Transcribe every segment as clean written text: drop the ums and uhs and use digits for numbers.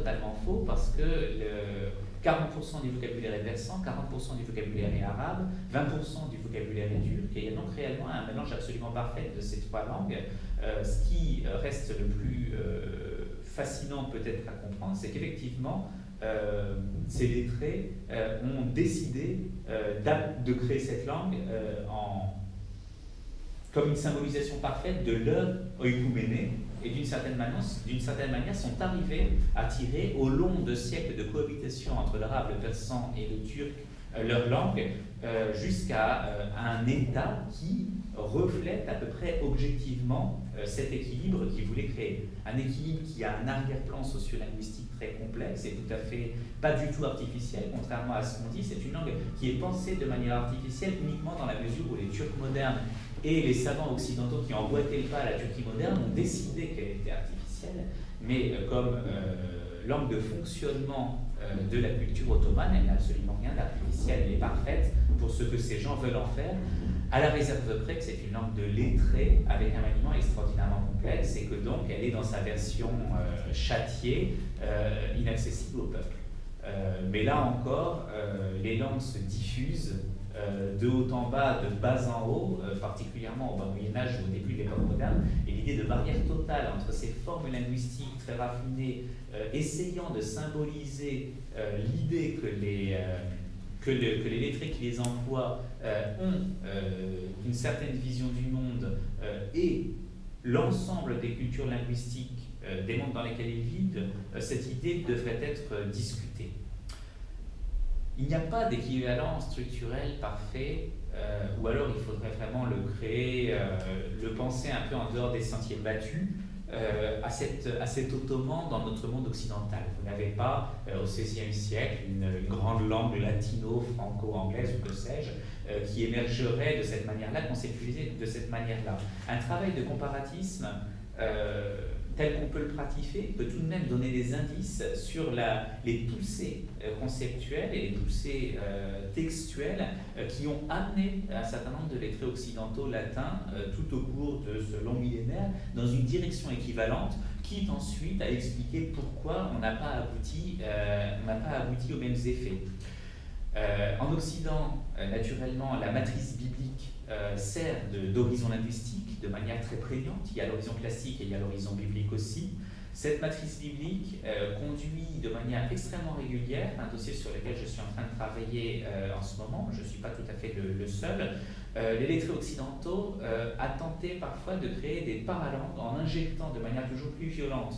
totalement faux parce que 40% du vocabulaire est persan, 40% du vocabulaire est arabe, 20% du vocabulaire est turc, et il y a donc réellement un mélange absolument parfait de ces trois langues. Ce qui reste le plus fascinant peut-être à comprendre, c'est qu'effectivement, ces lettrés ont décidé de créer cette langue comme une symbolisation parfaite de leur oikoumene, et d'une certaine manière sont arrivés à tirer au long de siècles de cohabitation entre l'arabe, le persan et le turc, leur langue, jusqu'à un état qui reflète à peu près objectivement cet équilibre qu'ils voulaient créer. Un équilibre qui a un arrière-plan sociolinguistique très complexe et tout à fait pas du tout artificiel, contrairement à ce qu'on dit. C'est une langue qui est pensée de manière artificielle uniquement dans la mesure où les Turcs modernes et les savants occidentaux qui emboîtaient le pas à la Turquie moderne ont décidé qu'elle était artificielle, mais comme langue de fonctionnement de la culture ottomane, elle n'a absolument rien d'artificiel, elle est parfaite pour ce que ces gens veulent en faire, à la réserve près que c'est une langue de lettrés avec un maniement extraordinairement complexe et que donc elle est dans sa version châtiée, inaccessible au peuple. Mais là encore, les langues se diffusent de haut en bas, de bas en haut, particulièrement au Moyen-Âge ou au début de l'époque moderne, et l'idée de barrière totale entre ces formes linguistiques très raffinées, essayant de symboliser l'idée que les lettrés qui les emploient ont une certaine vision du monde et l'ensemble des cultures linguistiques des mondes dans lesquels ils vivent, cette idée devrait être discutée. Il n'y a pas d'équivalent structurel parfait, ou alors il faudrait vraiment le créer, le penser un peu en dehors des sentiers battus, à cet ottoman dans notre monde occidental. Vous n'avez pas, au XVIe siècle, une grande langue latino-franco-anglaise, ou que sais-je, qui émergerait de cette manière-là, conceptualisée de cette manière-là. Un travail de comparatisme tel qu'on peut le pratiquer, peut tout de même donner des indices sur les poussées conceptuelles et les poussées textuelles qui ont amené un certain nombre de lettrés occidentaux latins tout au cours de ce long millénaire dans une direction équivalente, quitte ensuite à expliquer pourquoi on n'a pas abouti aux mêmes effets. En Occident, naturellement, la matrice biblique sert d'horizon linguistique de manière très prégnante. Il y a l'horizon classique et il y a l'horizon biblique aussi. Cette matrice biblique conduit de manière extrêmement régulière, un dossier sur lequel je suis en train de travailler en ce moment, je ne suis pas tout à fait le seul, les lettrés occidentaux a tenté parfois de créer des paralangues en injectant de manière toujours plus violente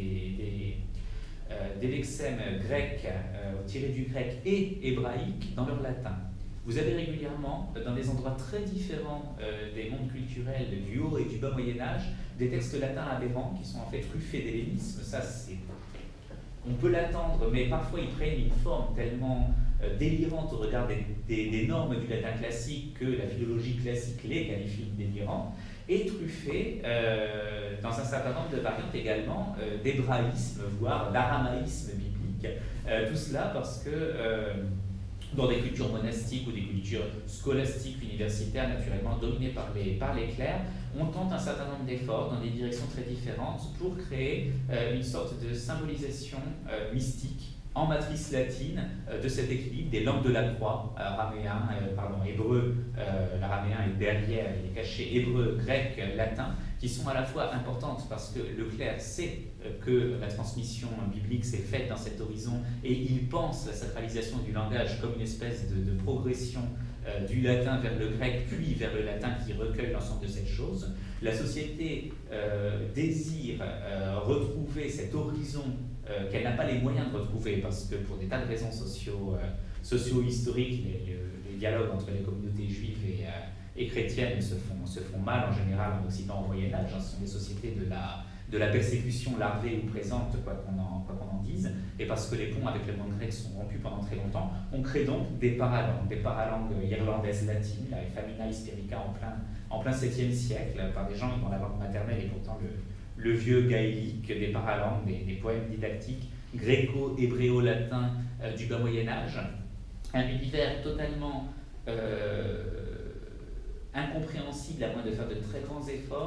des lexèmes grecs tirés du grec et hébraïque dans leur latin. Vous avez régulièrement, dans des endroits très différents des mondes culturels du Haut et du Bas Moyen-Âge, des textes latins aberrants qui sont en fait truffés d'hellénisme. Ça, on peut l'attendre, mais parfois ils prennent une forme tellement délirante au regard des normes du latin classique que la philologie classique les qualifie de délirants, et truffés dans un certain nombre de variantes également d'hébraïsme, voire d'aramaïsme biblique. Tout cela parce que dans des cultures monastiques ou des cultures scolastiques universitaires naturellement dominées par les clercs, on tente un certain nombre d'efforts dans des directions très différentes pour créer une sorte de symbolisation mystique en matrice latine de cet équilibre des langues de la croix, hébreu, l'araméen est derrière, il est caché, hébreu, grec, latin, qui sont à la fois importantes parce que le clerc sait que la transmission biblique s'est faite dans cet horizon et il pense la sacralisation du langage comme une espèce de progression du latin vers le grec, puis vers le latin qui recueille l'ensemble de cette chose. La société désire retrouver cet horizon qu'elle n'a pas les moyens de retrouver parce que pour des tas de raisons socio-historiques, les dialogues entre les communautés juives et chrétiennes se font mal en général en Occident au Moyen-Âge. Ce sont des sociétés de la persécution larvée ou présente, quoi qu'on en dise, et parce que les ponts avec le monde grec sont rompus pendant très longtemps, on crée donc des paralangues irlandaises latines, la Famina Hystérica en plein 7e siècle, par des gens dont la langue maternelle est pourtant le vieux gaélique, des paralangues, des poèmes didactiques gréco-hébréo-latin du bas Moyen-Âge, un univers totalement incompréhensible à moins de faire de très grands efforts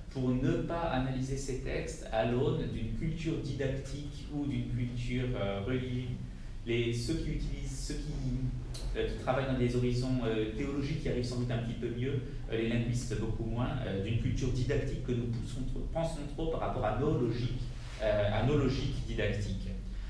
pour ne pas analyser ces textes à l'aune d'une culture didactique ou d'une culture religieuse. Ceux qui travaillent dans des horizons théologiques qui arrivent sans doute un petit peu mieux, les linguistes beaucoup moins, d'une culture didactique que nous pensons trop par rapport à nos logiques didactiques.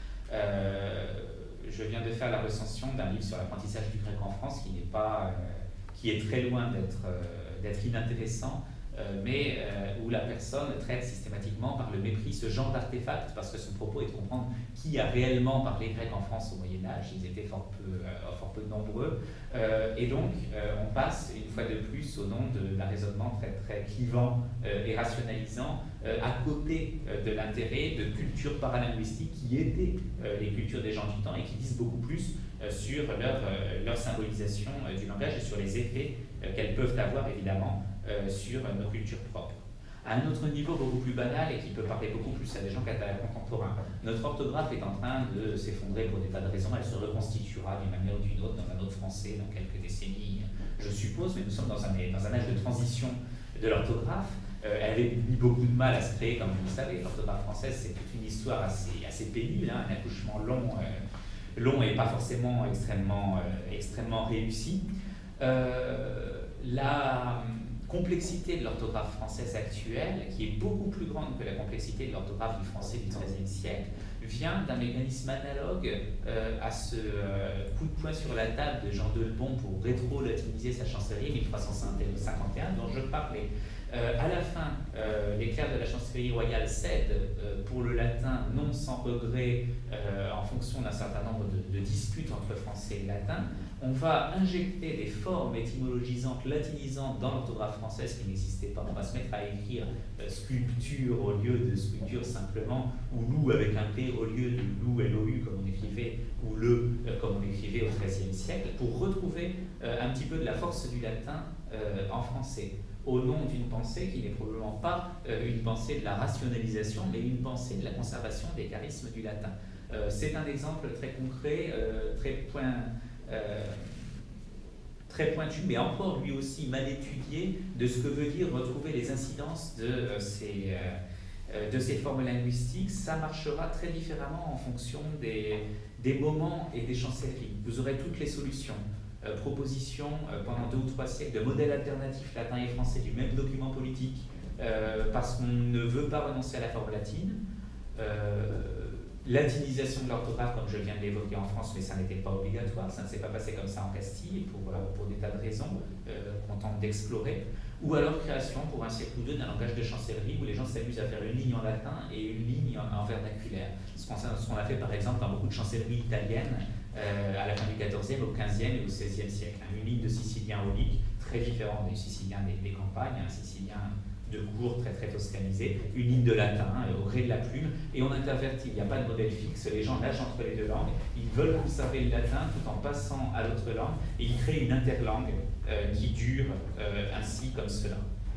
Je viens de faire la recension d'un livre sur l'apprentissage du grec en France qui est très loin d'être inintéressant, mais où la personne traite systématiquement par le mépris ce genre d'artefact, parce que son propos est de comprendre qui a réellement parlé grec en France au Moyen-Âge. Ils étaient fort peu nombreux, et donc on passe une fois de plus au nom d'un raisonnement très, très clivant et rationalisant, à côté de l'intérêt de cultures paralinguistiques qui étaient les cultures des gens du temps et qui disent beaucoup plus sur leur symbolisation du langage et sur les effets qu'elles peuvent avoir évidemment sur nos cultures propres. À un autre niveau beaucoup plus banal et qui peut parler beaucoup plus à des gens contemporains, notre orthographe est en train de s'effondrer pour des tas de raisons. Elle se reconstituera d'une manière ou d'une autre dans un autre français dans quelques décennies, je suppose, mais nous sommes dans un âge de transition de l'orthographe. Elle avait mis beaucoup de mal à se créer, comme vous le savez. L'orthographe française, c'est toute une histoire assez pénible, un accouchement long et pas forcément extrêmement réussi. La complexité de l'orthographe française actuelle, qui est beaucoup plus grande que la complexité de l'orthographe du français du XIIIe siècle, vient d'un mécanisme analogue à ce coup de poing sur la table de Jean Delbon pour rétro-latiniser sa chancellerie 1351 dont je parlais. À la fin, les clercs de la chancellerie royale cèdent pour le latin, non sans regret, en fonction d'un certain nombre de disputes entre français et latin. On va injecter des formes étymologisantes, latinisantes dans l'orthographe française qui n'existaient pas. On va se mettre à écrire sculpture au lieu de sculpture simplement, ou loup avec un P au lieu de loup L-O-U comme on écrivait, ou le comme on écrivait au XIIIe siècle, pour retrouver un petit peu de la force du latin en français, au nom d'une pensée qui n'est probablement pas une pensée de la rationalisation, mais une pensée de la conservation des charismes du latin. C'est un exemple très concret, très pointu, mais encore lui aussi mal étudié, de ce que veut dire retrouver les incidences de ces formes linguistiques. Ça marchera très différemment en fonction des moments et des chancelleries. Vous aurez toutes les solutions. Proposition pendant 2 ou 3 siècles de modèles alternatifs latin et français du même document politique, parce qu'on ne veut pas renoncer à la forme latine. Latinisation de l'orthographe, comme je viens de l'évoquer en France, mais ça n'était pas obligatoire, ça ne s'est pas passé comme ça en Castille, pour des tas de raisons qu'on tente d'explorer. Ou alors création, pour un siècle ou deux, d'un langage de chancellerie où les gens s'amusent à faire une ligne en latin et une ligne en vernaculaire. Ce qu'on a fait par exemple dans beaucoup de chancelleries italiennes à la fin du XIVe, au XVe et au XVIe siècle. Une ligne de sicilien aulique, très différente du sicilien des campagnes, un sicilien de cours très très toscanisé, une ligne de latin au gré de la plume, et on intervertit, il n'y a pas de modèle fixe, les gens nagent entre les deux langues, ils veulent conserver le latin tout en passant à l'autre langue, et ils créent une interlangue qui dure ainsi comme cela.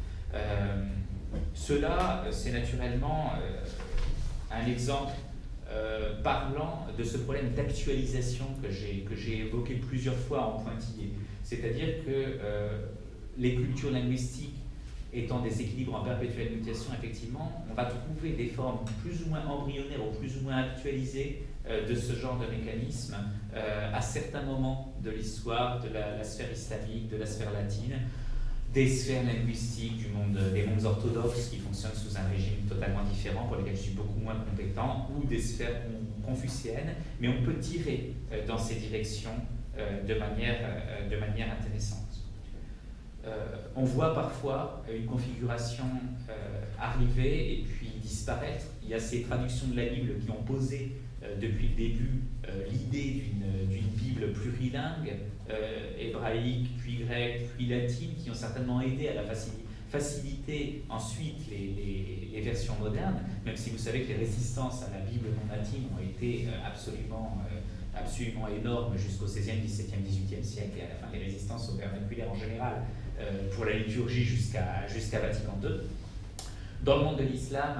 Cela, c'est naturellement un exemple parlant de ce problème d'actualisation que j'ai évoqué plusieurs fois en pointillé. C'est-à-dire que les cultures linguistiques étant des équilibres en perpétuelle mutation, effectivement, on va trouver des formes plus ou moins embryonnaires ou plus ou moins actualisées de ce genre de mécanisme à certains moments de l'histoire de la sphère islamique, de la sphère latine, des sphères linguistiques des mondes orthodoxes qui fonctionnent sous un régime totalement différent, pour lesquels je suis beaucoup moins compétent, ou des sphères confucéennes, mais on peut tirer dans ces directions de manière intéressante. On voit parfois une configuration arriver et puis disparaître. Il y a ces traductions de la Bible qui ont posé depuis le début l'idée d'une Bible plurilingue, hébraïque, puis grecque, puis latine, qui ont certainement aidé à la faciliter ensuite les versions modernes, même si vous savez que les résistances à la Bible non latine ont été absolument énormes jusqu'au XVIe, XVIIe, XVIIIe siècle, et à la fin les résistances au vernaculaire en général pour la liturgie jusqu'à Vatican II. Dans le monde de l'islam,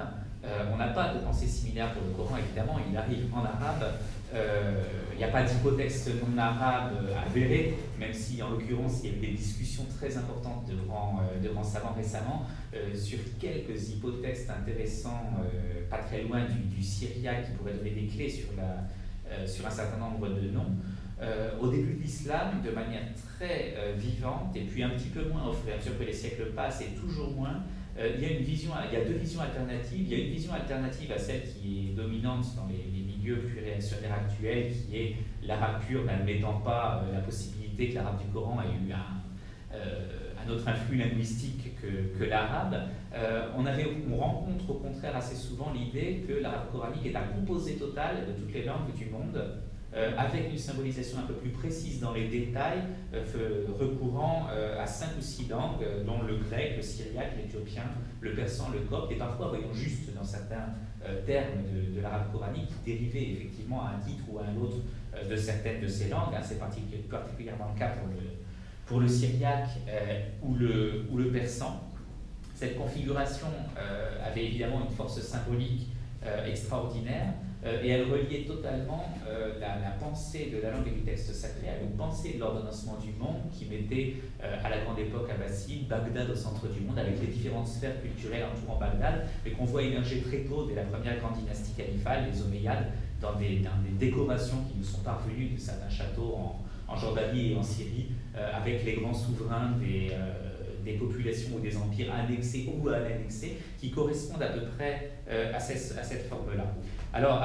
On n'a pas de pensée similaire pour le Coran, évidemment, il arrive en arabe. Il n'y a pas d'hypotexte non arabe avéré, même si en l'occurrence il y a eu des discussions très importantes de grands savants récemment sur quelques hypotextes intéressants, pas très loin du syriaque, qui pourraient donner des clés sur un certain nombre de noms. Au début de l'islam, de manière très vivante, et puis un petit peu moins au fur et à mesure que les siècles passent, et toujours moins, il y a deux visions alternatives. Il y a une vision alternative à celle qui est dominante dans les milieux plus réactionnaires actuels, qui est l'arabe pur, n'admettant pas la possibilité que l'arabe du Coran ait eu un autre influx linguistique que l'arabe. On rencontre au contraire assez souvent l'idée que l'arabe coranique est un composé total de toutes les langues du monde, avec une symbolisation un peu plus précise dans les détails, recourant à 5 ou 6 langues, dont le grec, le syriaque, l'éthiopien, le persan, le copte, et parfois, voyons juste dans certains termes de l'arabe coranique, qui dérivaient effectivement à un titre ou à un autre de certaines de ces langues. C'est particulièrement le cas pour le syriaque ou le persan. Cette configuration avait évidemment une force symbolique extraordinaire, et elle reliait totalement la pensée de la langue et du texte sacré à une pensée de l'ordonnancement du monde qui mettait à la grande époque abbasside Bagdad au centre du monde, avec les différentes sphères culturelles entourant Bagdad, mais qu'on voit émerger très tôt dès la première grande dynastie califale, les Omeyyades, dans des décorations qui nous sont parvenues de certains châteaux en Jordanie et en Syrie, avec les grands souverains des populations ou des empires annexés ou annexés, qui correspondent à peu près à cette forme-là. Alors,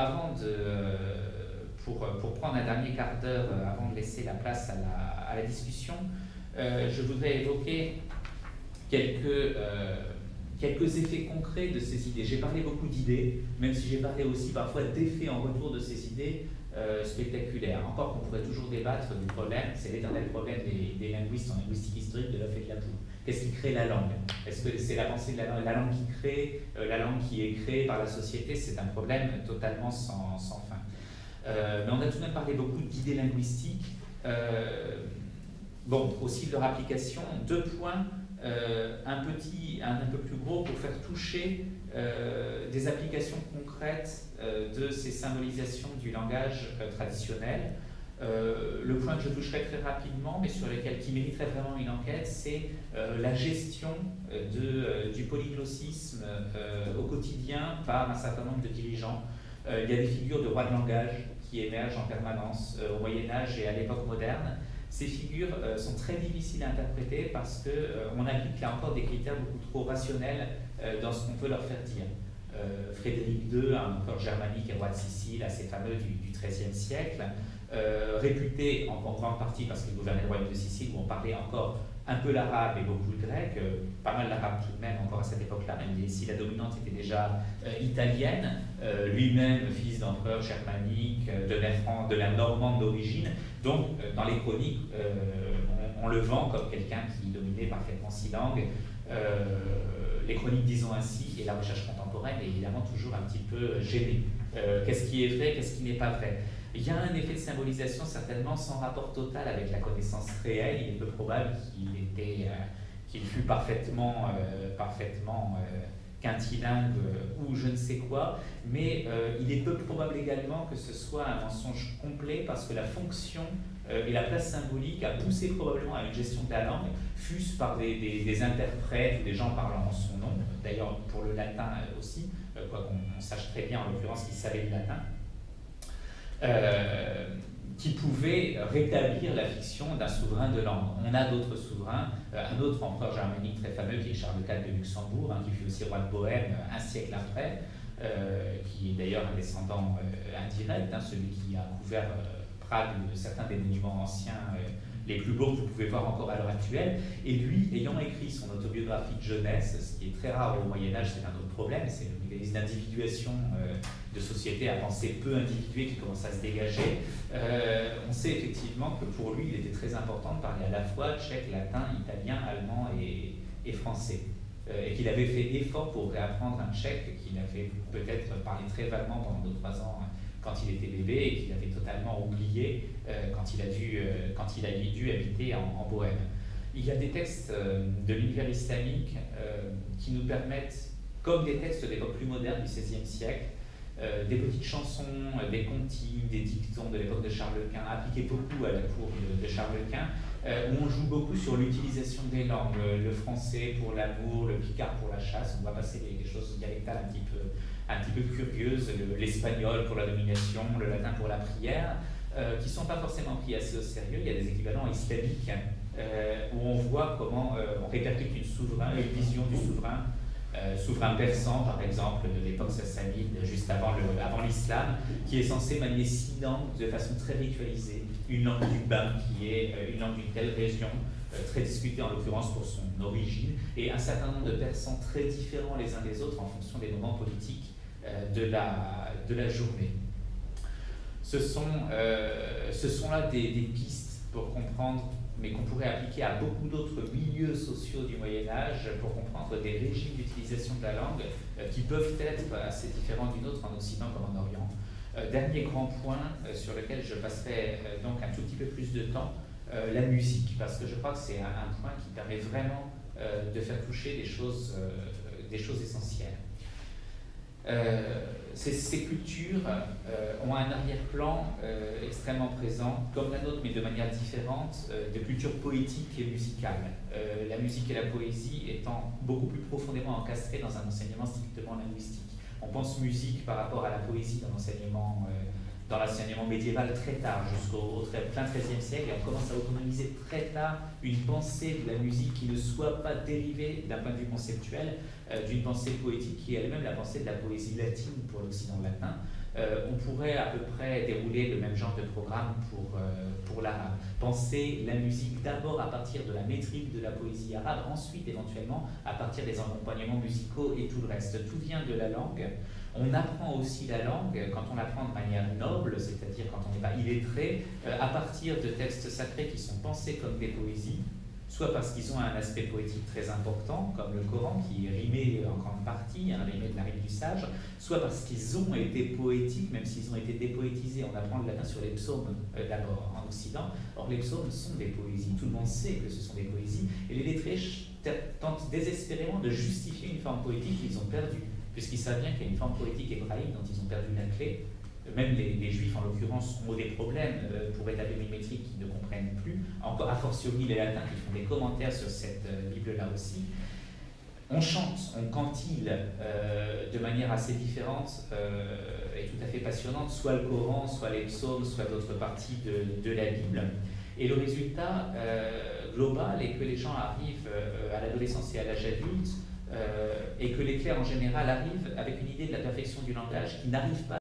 pour prendre un dernier quart d'heure, avant de laisser la place à la discussion, je voudrais évoquer quelques effets concrets de ces idées. J'ai parlé beaucoup d'idées, même si j'ai parlé aussi parfois d'effets en retour de ces idées spectaculaires. Encore qu'on pourrait toujours débattre du problème, c'est l'éternel problème des linguistes en linguistique historique de l'œuf et de la poule. Qu'est-ce qui crée la langue? Est-ce que c'est la pensée de la langue qui crée, la langue qui est créée par la société? C'est un problème totalement sans fin. Mais on a tout de même parlé beaucoup d'idées linguistiques. Aussi de leur application, 2 points, un peu plus gros pour faire toucher des applications concrètes de ces symbolisations du langage traditionnel. Le point que je toucherai très rapidement, mais sur lequel qui mériterait vraiment une enquête, c'est la gestion du polyglossisme au quotidien par un certain nombre de dirigeants. Il y a des figures de rois de langage qui émergent en permanence au Moyen-Âge et à l'époque moderne. Ces figures sont très difficiles à interpréter parce qu'on applique là encore des critères beaucoup trop rationnels dans ce qu'on peut leur faire dire. Frédéric II, un empereur germanique et roi de Sicile, assez fameux du XIIIe siècle, réputé en grande partie parce qu'il gouvernait le royaume de Sicile, où on parlait encore un peu l'arabe et beaucoup le grec, pas mal l'arabe tout de même encore à cette époque-là, même si la dominante était déjà italienne, lui-même fils d'empereur germanique, de la normande d'origine. Donc dans les chroniques, on le vend comme quelqu'un qui dominait parfaitement 6 langues. Les chroniques, disons ainsi, et la recherche contemporaine est évidemment toujours un petit peu gênée. Qu'est-ce qui est vrai, qu'est-ce qui n'est pas vrai? Il y a un effet de symbolisation certainement sans rapport total avec la connaissance réelle. Il est peu probable qu'il fût parfaitement quintilingue ou je ne sais quoi, mais il est peu probable également que ce soit un mensonge complet, parce que la fonction et la place symbolique a poussé probablement à une gestion de la langue, fût-ce par des interprètes ou des gens parlant en son nom, d'ailleurs pour le latin aussi, quoi qu'on sache très bien en l'occurrence qu'ils savaient le latin, qui pouvait rétablir la fiction d'un souverain de langue. On a d'autres souverains, un autre empereur germanique très fameux qui est Charles IV de Luxembourg, qui fut aussi roi de Bohême un siècle après, qui est d'ailleurs un descendant indirect, celui qui a couvert Prague de certains des monuments anciens les plus beaux que vous pouvez voir encore à l'heure actuelle. Et lui, ayant écrit son autobiographie de jeunesse, ce qui est très rare au Moyen-Âge, c'est un autre problème, c'est le mécanisme d'individuation de sociétés à pensée peu individuée qui commence à se dégager. On sait effectivement que pour lui, il était très important de parler à la fois tchèque, latin, italien, allemand et français. Et qu'il avait fait effort pour réapprendre un tchèque qu'il avait peut-être parlé très vaguement pendant 2-3 ans quand il était bébé, et qu'il avait totalement oublié quand il a dû habiter en Bohême. Il y a des textes de l'univers islamique qui nous permettent comme des textes d'époque plus moderne du XVIe siècle, des petites chansons, des comptines, des dictons de l'époque de Charles Quint, appliqués beaucoup à la cour de Charles Quint, où on joue beaucoup sur l'utilisation des langues, le français pour l'amour, le picard pour la chasse, on va passer des choses dialectales un petit peu curieuses, l'espagnol pour la domination, le latin pour la prière, qui ne sont pas forcément pris assez au sérieux. Il y a des équivalents islamiques où on voit comment on répercute une vision du souverain persan par exemple de l'époque sassanide, juste avant l'islam, qui est censé manier 6 langues de façon très ritualisée. Une langue du bain qui est une langue d'une telle région, très discutée en l'occurrence pour son origine, et un certain nombre de persans très différents les uns des autres en fonction des moments politiques de la journée. Ce sont là des pistes pour comprendre, mais qu'on pourrait appliquer à beaucoup d'autres milieux sociaux du Moyen-Âge pour comprendre des régimes d'utilisation de la langue qui peuvent être assez différents d'une autre en Occident comme en Orient. Dernier grand point sur lequel je passerai donc un tout petit peu plus de temps, la musique, parce que je crois que c'est un point qui permet vraiment de faire toucher des choses essentielles. Ces cultures ont un arrière-plan extrêmement présent, comme la nôtre, mais de manière différente, de culture poétique et musicale. La musique et la poésie étant beaucoup plus profondément encastrées dans un enseignement strictement linguistique. On pense musique par rapport à la poésie dans l'enseignement médiéval très tard, jusqu'au plein XIIIe siècle, et on commence à autonomiser très tard une pensée de la musique qui ne soit pas dérivée d'un point de vue conceptuel d'une pensée poétique qui est elle-même la pensée de la poésie latine pour l'Occident latin. On pourrait à peu près dérouler le même genre de programme pour l'arabe. Penser la musique d'abord à partir de la métrique de la poésie arabe, ensuite éventuellement à partir des accompagnements musicaux et tout le reste. Tout vient de la langue. On apprend aussi la langue quand on l'apprend de manière noble, c'est-à-dire quand on n'est pas illettré, à partir de textes sacrés qui sont pensés comme des poésies, soit parce qu'ils ont un aspect poétique très important, comme le Coran, qui est rimé en grande partie, rimé de la rime du sage, soit parce qu'ils ont été poétiques, même s'ils ont été dépoétisés. On apprend le latin sur les psaumes d'abord en Occident. Or, les psaumes sont des poésies. Tout le monde sait que ce sont des poésies. Et les lettrés tentent désespérément de justifier une forme poétique qu'ils ont perdue, puisqu'ils savent bien qu'il y a une forme poétique hébraïque dont ils ont perdu la clé. Même les juifs, en l'occurrence, ont des problèmes pour établir une métrique qu'ils ne comprennent plus, encore a fortiori les latins qui font des commentaires sur cette Bible-là aussi. On chante, on cantille de manière assez différente et tout à fait passionnante, soit le Coran, soit les psaumes, soit d'autres parties de la Bible. Et le résultat global est que les gens arrivent à l'adolescence et à l'âge adulte, et que les clercs en général arrivent avec une idée de la perfection du langage qui n'arrive pas